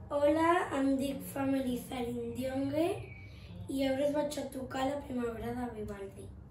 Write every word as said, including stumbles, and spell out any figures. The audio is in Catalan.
Hola, em dic Family Celine Diongue i ara us vaig a tocar la primavera de Vivaldi.